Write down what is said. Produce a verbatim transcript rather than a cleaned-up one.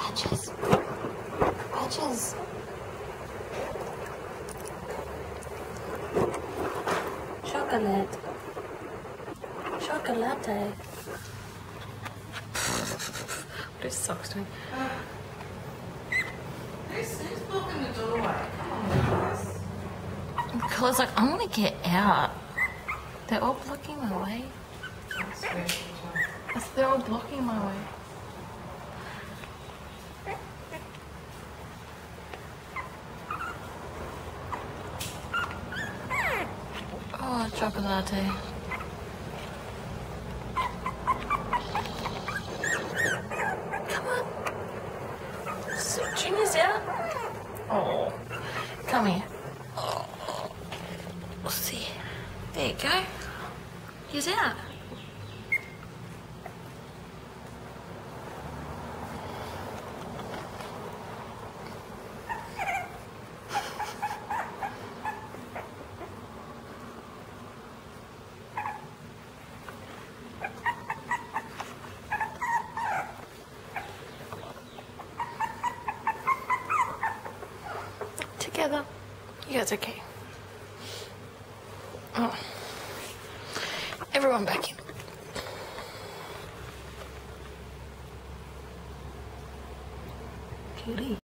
Patches. Patches. Chocolate. Chocolate. What is socks doing? Who's, who's blocking the doorway? Come on, guys. Because like I want to get out. They're all blocking my way. That's very good. They're all blocking my way. Oh, chocolate. Come on. So, Junior's out. Oh, come here. Oh, we'll see. There you go. He's out. Together. You guys okay? Oh. Everyone back in. Cutie.